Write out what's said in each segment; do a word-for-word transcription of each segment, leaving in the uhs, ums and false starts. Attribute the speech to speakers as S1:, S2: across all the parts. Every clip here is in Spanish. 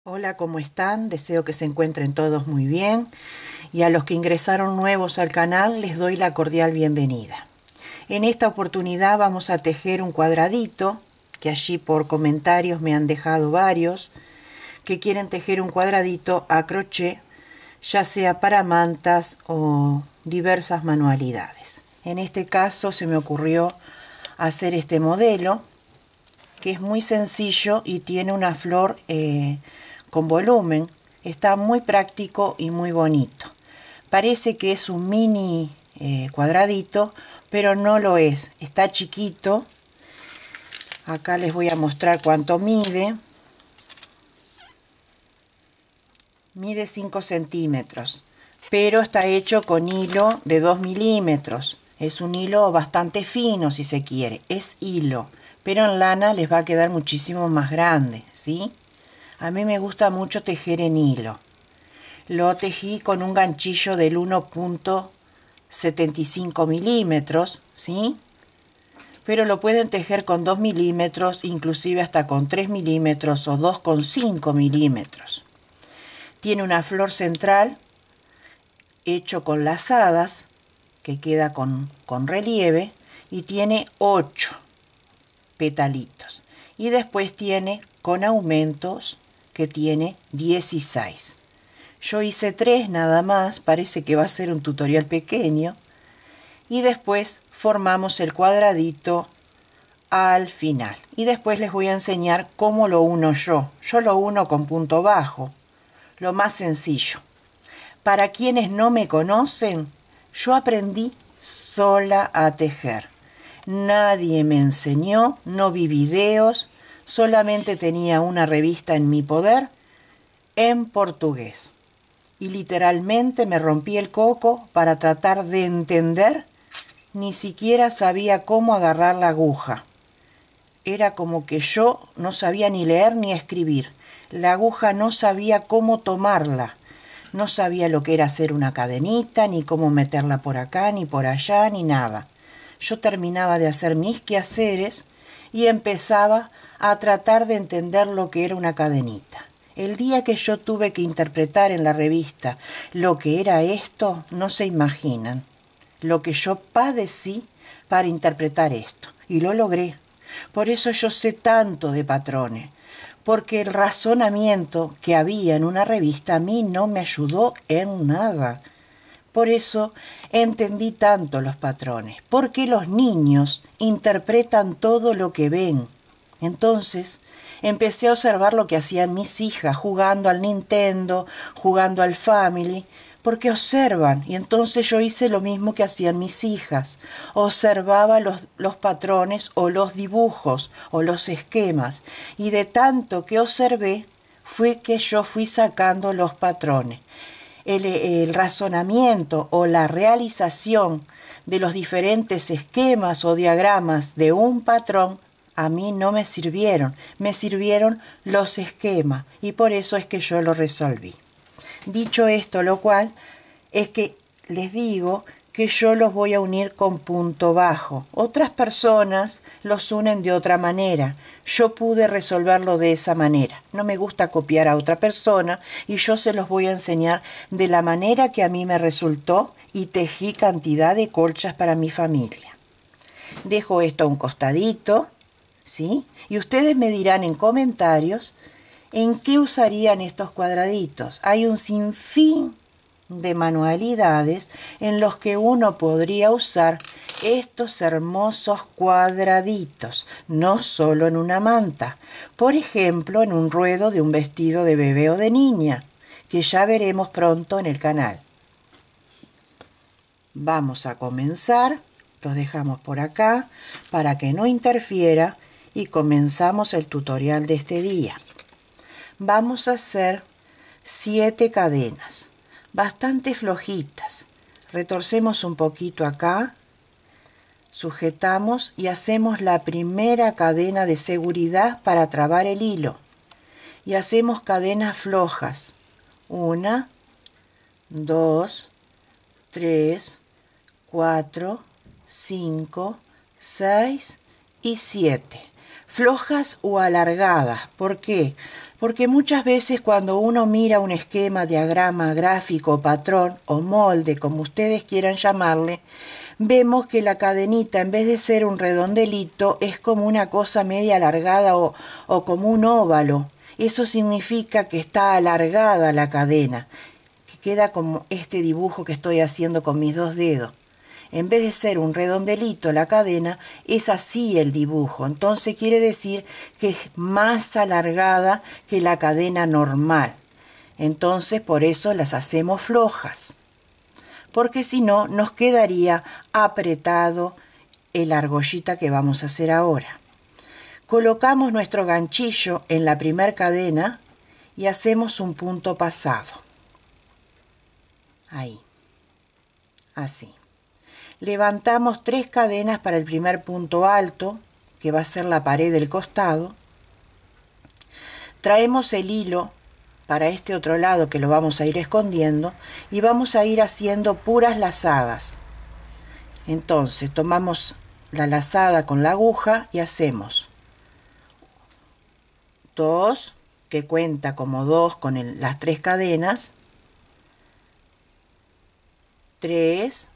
S1: Hola, ¿cómo están? Deseo que se encuentren todos muy bien y a los que ingresaron nuevos al canal les doy la cordial bienvenida. En esta oportunidad vamos a tejer un cuadradito, que allí por comentarios me han dejado varios, que quieren tejer un cuadradito a crochet, ya sea para mantas o diversas manualidades. En este caso se me ocurrió hacer este modelo, que es muy sencillo y tiene una flor eh, con volumen. Está muy práctico y muy bonito. Parece que es un mini eh, cuadradito, pero no lo es. Está chiquito. Acá les voy a mostrar cuánto mide. Mide cinco centímetros, pero está hecho con hilo de dos milímetros. Es un hilo bastante fino, si se quiere. Es hilo, pero en lana les va a quedar muchísimo más grande, ¿sí? A mí me gusta mucho tejer en hilo. Lo tejí con un ganchillo del uno punto setenta y cinco milímetros, ¿sí? Pero lo pueden tejer con dos milímetros, inclusive hasta con tres milímetros o dos coma cinco milímetros. Tiene una flor central hecho con lazadas, que queda con, con relieve, y tiene ocho petalitos. Y después tiene con aumentos, que tiene dieciséis. Yo hice tres nada más, parece que va a ser un tutorial pequeño. Y después formamos el cuadradito al final. Y después les voy a enseñar cómo lo uno yo. Yo lo uno con punto bajo, lo más sencillo. Para quienes no me conocen, yo aprendí sola a tejer. Nadie me enseñó, no vi videos, solamente tenía una revista en mi poder en portugués. Y literalmente me rompí el coco para tratar de entender, ni siquiera sabía cómo agarrar la aguja. Era como que yo no sabía ni leer ni escribir. La aguja no sabía cómo tomarla. No sabía lo que era hacer una cadenita, ni cómo meterla por acá, ni por allá, ni nada. Yo terminaba de hacer mis quehaceres y empezaba a tratar de entender lo que era una cadenita. El día que yo tuve que interpretar en la revista lo que era esto, no se imaginan lo que yo padecí para interpretar esto. Y lo logré. Por eso yo sé tanto de patrones. Porque el razonamiento que había en una revista a mí no me ayudó en nada. Por eso entendí tanto los patrones, porque los niños interpretan todo lo que ven. Entonces empecé a observar lo que hacían mis hijas, jugando al Nintendo, jugando al Family, porque observan, y entonces yo hice lo mismo que hacían mis hijas. Observaba los, los patrones o los dibujos o los esquemas, y de tanto que observé fue que yo fui sacando los patrones. El, el razonamiento o la realización de los diferentes esquemas o diagramas de un patrón a mí no me sirvieron, me sirvieron los esquemas y por eso es que yo lo resolví. Dicho esto, lo cual es que les digo que yo los voy a unir con punto bajo. Otras personas los unen de otra manera. Yo pude resolverlo de esa manera. No me gusta copiar a otra persona y yo se los voy a enseñar de la manera que a mí me resultó y tejí cantidad de colchas para mi familia. Dejo esto a un costadito, ¿sí? Y ustedes me dirán en comentarios ¿en qué usarían estos cuadraditos? Hay un sinfín de manualidades en los que uno podría usar estos hermosos cuadraditos, no solo en una manta. Por ejemplo, en un ruedo de un vestido de bebé o de niña, que ya veremos pronto en el canal. Vamos a comenzar, los dejamos por acá para que no interfiera y comenzamos el tutorial de este día. Vamos a hacer siete cadenas, bastante flojitas. Retorcemos un poquito acá, sujetamos y hacemos la primera cadena de seguridad para trabar el hilo. Y hacemos cadenas flojas. Una, dos, tres, cuatro, cinco, seis y siete. flojas o alargadas. ¿Por qué? Porque muchas veces cuando uno mira un esquema, diagrama, gráfico, patrón o molde, como ustedes quieran llamarle, vemos que la cadenita, en vez de ser un redondelito, es como una cosa media alargada o, o como un óvalo. Eso significa que está alargada la cadena, que queda como este dibujo que estoy haciendo con mis dos dedos. En vez de ser un redondelito la cadena, es así el dibujo. Entonces quiere decir que es más alargada que la cadena normal. Entonces por eso las hacemos flojas. Porque si no, nos quedaría apretado el argollita que vamos a hacer ahora. Colocamos nuestro ganchillo en la primer cadena y hacemos un punto pasado. Ahí. Así. Levantamos tres cadenas para el primer punto alto, que va a ser la pared del costado. Traemos el hilo para este otro lado, que lo vamos a ir escondiendo, y vamos a ir haciendo puras lazadas. Entonces tomamos la lazada con la aguja y hacemos dos, que cuenta como dos con el, las tres cadenas, tres,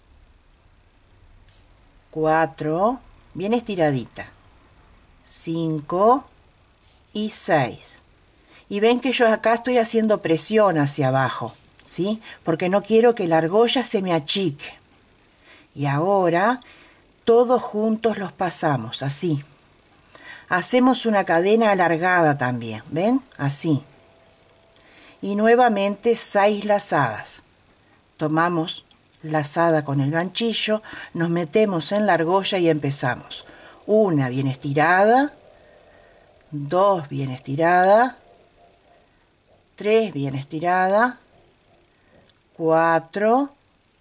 S1: cuatro, bien estiradita, cinco y seis. Y ven que yo acá estoy haciendo presión hacia abajo, ¿sí? Porque no quiero que la argolla se me achique. Y ahora todos juntos los pasamos, así. Hacemos una cadena alargada también, ¿ven? Así. Y nuevamente seis lazadas. Tomamos lazada con el ganchillo, nos metemos en la argolla y empezamos. Una bien estirada, dos bien estirada, tres bien estirada, cuatro,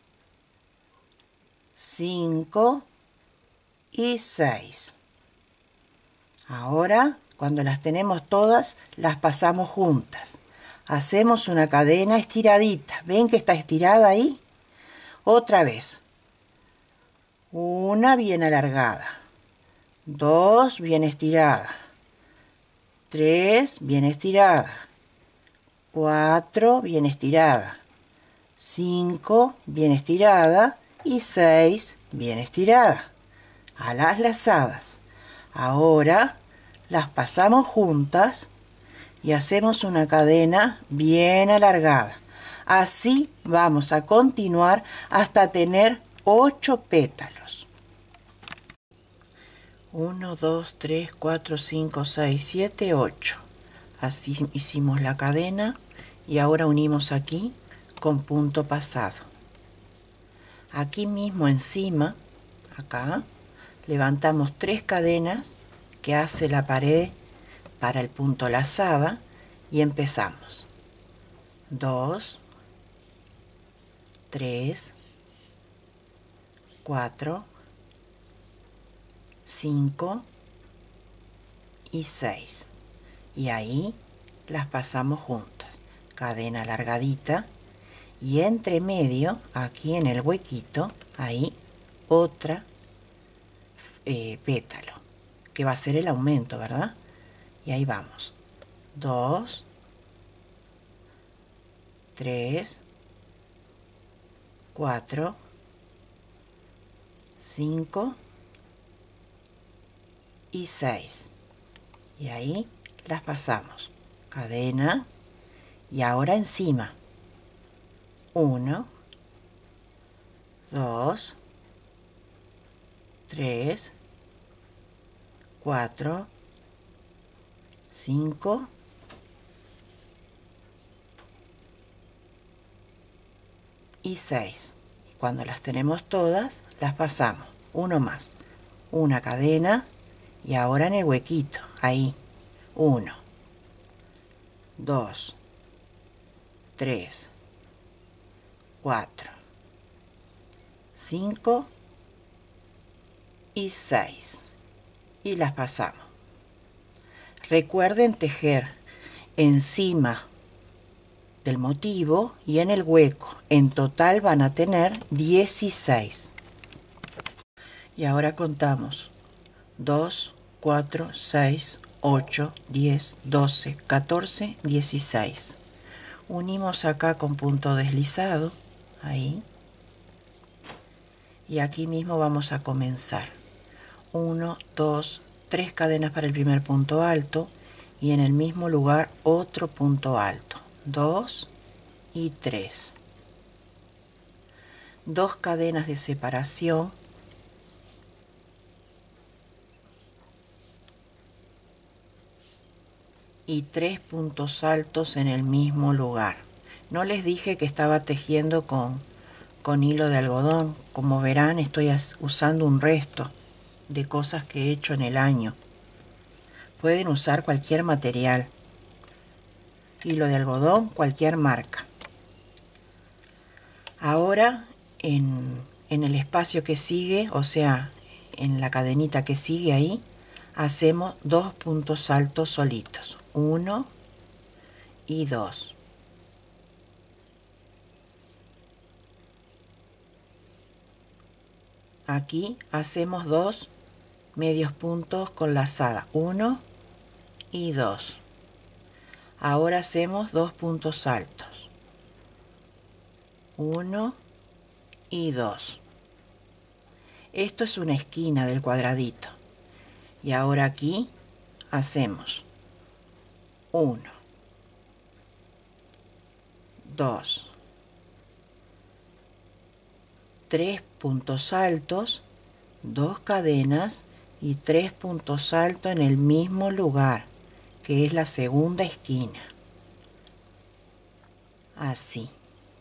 S1: cinco y seis. Ahora, cuando las tenemos todas, las pasamos juntas. Hacemos una cadena estiradita. ¿Ven que está estirada ahí? Otra vez. Una bien alargada. Dos bien estirada. Tres bien estirada. Cuatro bien estirada. Cinco bien estirada. Y seis bien estirada. A las lazadas. Ahora las pasamos juntas y hacemos una cadena bien alargada. Así vamos a continuar hasta tener ocho pétalos. uno, dos, tres, cuatro, cinco, seis, siete, ocho. Así hicimos la cadena y ahora unimos aquí con punto pasado. Aquí mismo encima, acá, levantamos tres cadenas que hace la pared para el punto lazada y empezamos. dos, tres, cuatro, cinco y seis. Y ahí las pasamos juntas. Cadena alargadita y entre medio, aquí en el huequito, ahí otra eh, pétalo, que va a ser el aumento, ¿verdad? Y ahí vamos. dos, tres, cuatro, cinco y seis. Y ahí las pasamos. Cadena y ahora encima. uno, dos, tres, cuatro, cinco y seis. Cuando las tenemos todas, las pasamos. Uno más. Una cadena y ahora en el huequito. Ahí. uno, dos, tres, cuatro, cinco y seis. Y las pasamos. Recuerden tejer encima del motivo y en el hueco. En total van a tener dieciséis. Y ahora contamos. dos, cuatro, seis, ocho, diez, doce, catorce, dieciséis. Unimos acá con punto deslizado, ahí. Y aquí mismo vamos a comenzar. uno, dos, tres cadenas para el primer punto alto y en el mismo lugar otro punto alto. dos y tres. Dos cadenas de separación. Y tres puntos altos en el mismo lugar. No les dije que estaba tejiendo con, con hilo de algodón. Como verán, estoy usando un resto de cosas que he hecho en el año. Pueden usar cualquier material. Hilo de algodón, cualquier marca. Ahora, en, en el espacio que sigue, o sea, en la cadenita que sigue ahí, hacemos dos puntos altos solitos. Uno y dos. Aquí hacemos dos medios puntos con lazada, uno y dos. Ahora hacemos dos puntos altos, uno y dos. Esto es una esquina del cuadradito. Y ahora aquí hacemos uno, dos, tres puntos altos, dos cadenas y tres puntos altos en el mismo lugar, que es la segunda esquina. Así.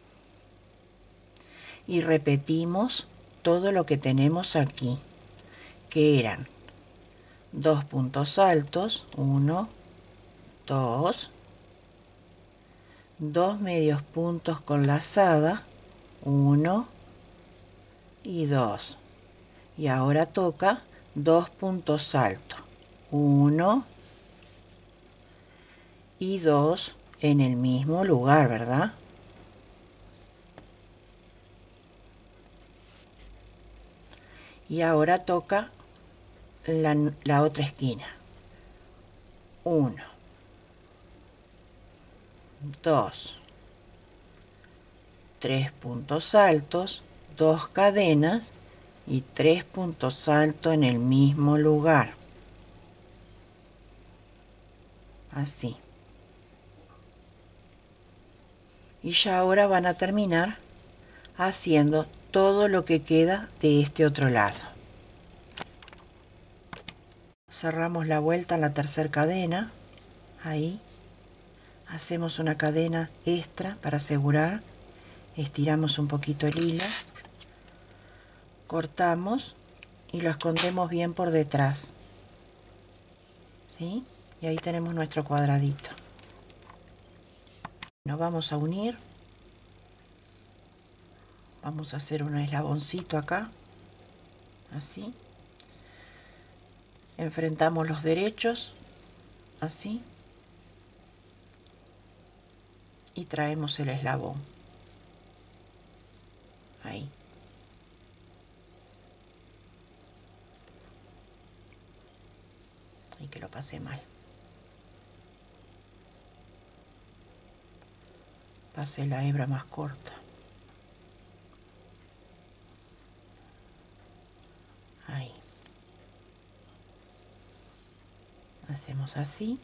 S1: Y repetimos todo lo que tenemos aquí, que eran dos puntos altos, uno, dos, dos medios puntos con lazada, uno y dos. Y ahora toca dos puntos altos, uno y dos en el mismo lugar, ¿verdad? Y ahora toca la, la otra esquina, uno, dos, tres puntos altos, dos cadenas y tres puntos altos en el mismo lugar. Así. Y ya ahora van a terminar haciendo todo lo que queda de este otro lado. Cerramos la vuelta en la tercera cadena, ahí. Hacemos una cadena extra para asegurar. Estiramos un poquito el hilo. Cortamos y lo escondemos bien por detrás. ¿Sí? Y ahí tenemos nuestro cuadradito. Nos vamos a unir. Vamos a hacer un eslaboncito acá. Así. Enfrentamos los derechos. Así. Y traemos el eslabón. Ahí. Y que lo pasé mal. Pasé la hebra más corta. Ahí. Hacemos así.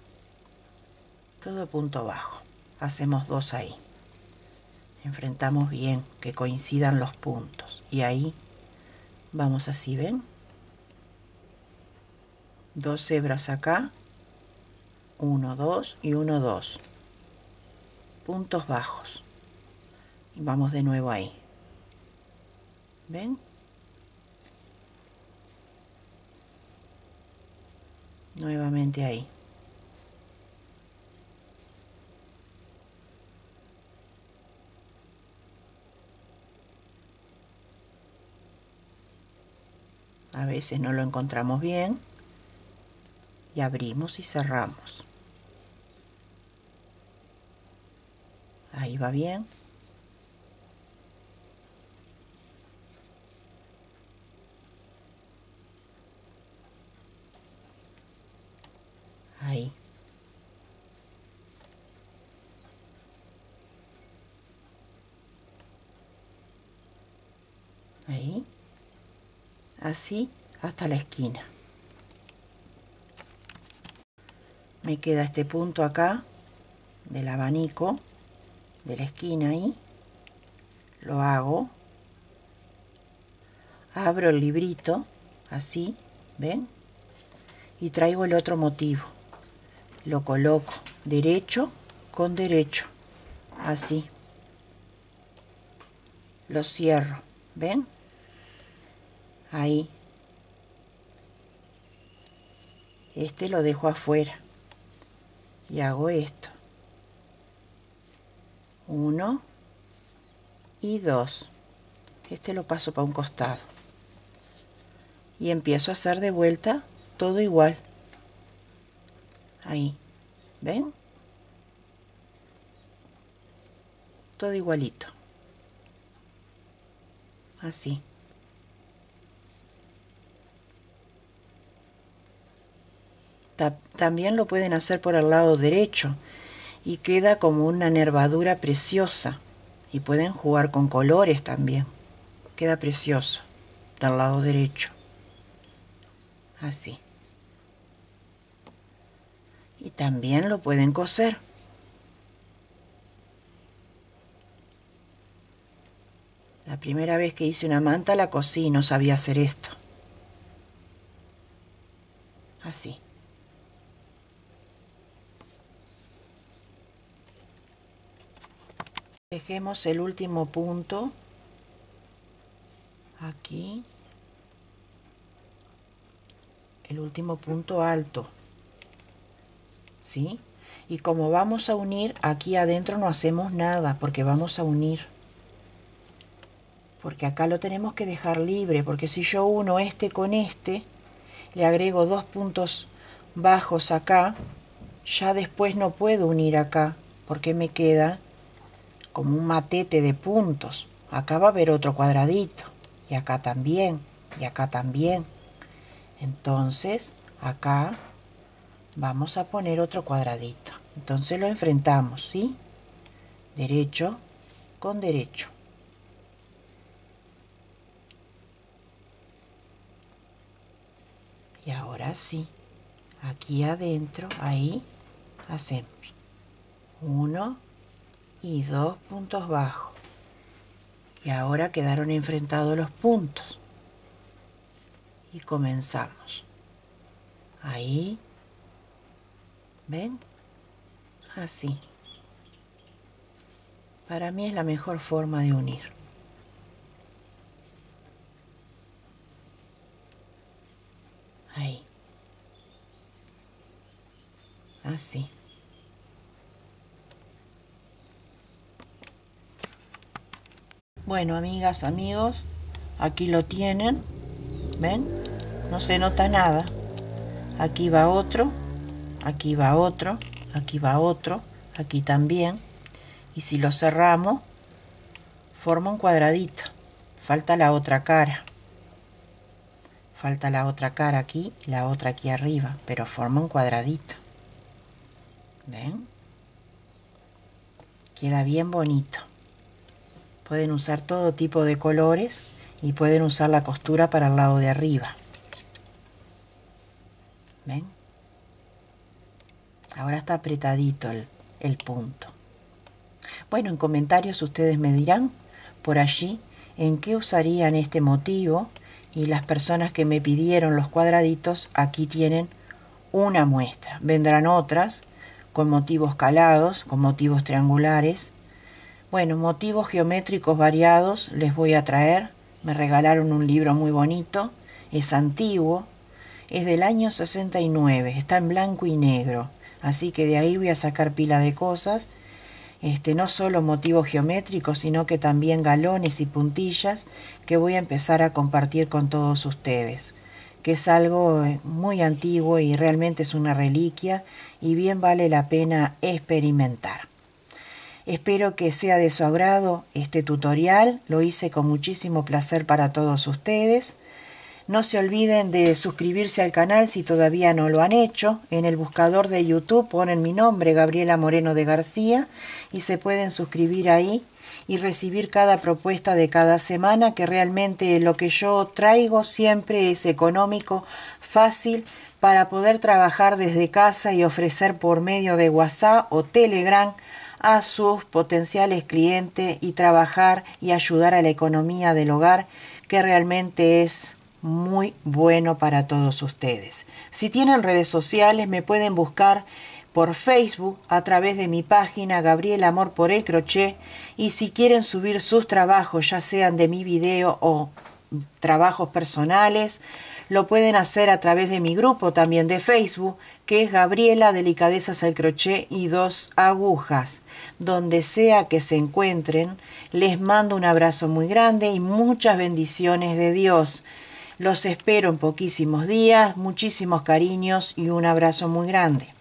S1: Todo punto bajo. Hacemos dos ahí. Enfrentamos bien, que coincidan los puntos. Y ahí vamos así, ¿ven? Dos hebras acá. Uno, dos y uno, dos. Puntos bajos. Y vamos de nuevo ahí. ¿Ven? Nuevamente ahí. A veces no lo encontramos bien y abrimos y cerramos. Ahí va bien. ahí, así hasta la esquina. Me queda este punto acá del abanico de la esquina ahí, lo hago, abro el librito así, ven, y traigo el otro motivo, lo coloco derecho con derecho, así, lo cierro, ven, ahí, este lo dejo afuera y hago esto, uno y dos, este lo paso para un costado y empiezo a hacer de vuelta todo igual, ahí, ven, todo igualito, así. Ta- también lo pueden hacer por el lado derecho y queda como una nervadura preciosa, y pueden jugar con colores también, queda precioso del lado derecho, así. Y también lo pueden coser. La primera vez que hice una manta la cosí y no sabía hacer esto, así. Dejemos el último punto aquí, el último punto alto, ¿sí? Y como vamos a unir, aquí adentro no hacemos nada porque vamos a unir, porque acá lo tenemos que dejar libre, porque si yo uno este con este, le agrego dos puntos bajos acá, ya después no puedo unir acá, porque me queda como un matete de puntos. Acá va a haber otro cuadradito, y acá también, y acá también. Entonces acá vamos a poner otro cuadradito. Entonces lo enfrentamos, ¿sí? Derecho con derecho. Y ahora sí, aquí adentro, ahí hacemos uno y dos puntos bajos. Y ahora quedaron enfrentados los puntos. Y comenzamos. Ahí. ¿Ven? Así. Para mí es la mejor forma de unir. Ahí. Así. Bueno, amigas, amigos, aquí lo tienen. ¿Ven? No se nota nada. Aquí va otro, aquí va otro, aquí va otro, aquí también. Y si lo cerramos, forma un cuadradito. Falta la otra cara. Falta la otra cara aquí, la otra aquí arriba, pero forma un cuadradito. ¿Ven? Queda bien bonito. Pueden usar todo tipo de colores y pueden usar la costura para el lado de arriba. ¿Ven? Ahora está apretadito el, el punto. Bueno, en comentarios ustedes me dirán por allí en qué usarían este motivo, y las personas que me pidieron los cuadraditos aquí tienen una muestra. Vendrán otras con motivos calados, con motivos triangulares. Bueno, motivos geométricos variados les voy a traer. Me regalaron un libro muy bonito, es antiguo, es del año sesenta y nueve, está en blanco y negro, así que de ahí voy a sacar pila de cosas, este, no solo motivos geométricos, sino que también galones y puntillas que voy a empezar a compartir con todos ustedes, que es algo muy antiguo y realmente es una reliquia y bien vale la pena experimentar. Espero que sea de su agrado este tutorial, lo hice con muchísimo placer para todos ustedes. No se olviden de suscribirse al canal si todavía no lo han hecho. En el buscador de YouTube ponen mi nombre, Gabriela Moreno de García, y se pueden suscribir ahí y recibir cada propuesta de cada semana, que realmente lo que yo traigo siempre es económico, fácil, para poder trabajar desde casa y ofrecer por medio de WhatsApp o Telegram a sus potenciales clientes y trabajar y ayudar a la economía del hogar, que realmente es muy bueno para todos ustedes. Si tienen redes sociales, me pueden buscar por Facebook a través de mi página Gabriela Amor por el Crochet, y si quieren subir sus trabajos, ya sean de mi video o trabajos personales, lo pueden hacer a través de mi grupo también de Facebook, que es Gabriela Delicadezas al Crochet y Dos Agujas. Donde sea que se encuentren, les mando un abrazo muy grande y muchas bendiciones de Dios. Los espero en poquísimos días, muchísimos cariños y un abrazo muy grande.